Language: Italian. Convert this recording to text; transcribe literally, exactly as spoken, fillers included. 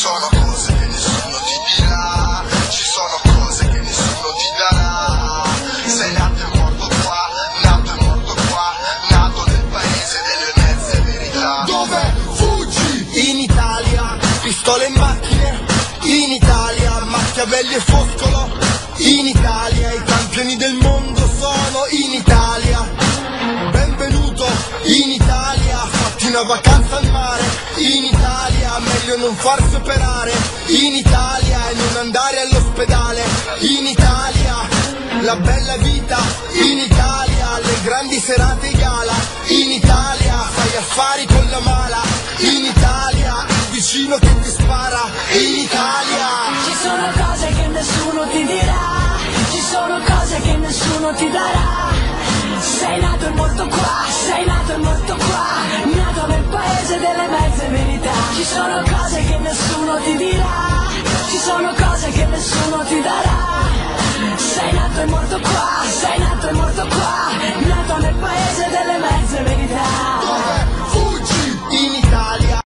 sono cose che nessuno ti dirà, ci sono cose che nessuno ti darà. Sei nato e morto qua, nato e morto qua, nato nel paese delle mezze verità. Dove fuggi? In Italia, pistole e macchine. In Italia, Machiavelli e Foscolo. In Italia, i campioni del mondo sono in Italia. Benvenuto in Italia, fatti una vacanza al mare. In Italia, meglio non farsi operare. In Italia, e non andare all'ospedale. In Italia, la bella vita. In Italia, le grandi serate gala. In Italia, fai affari con la mala. In Italia, il vicino che ti spara. In Italia ci sono cose che nessuno ti dirà, ci sono cose che nessuno ti darà. Sei nato e morto qua, sei nato e morto qua, nato nel paese delle mezze verità. Ci sono cose che nessuno ti dirà, ci sono cose che nessuno ti darà.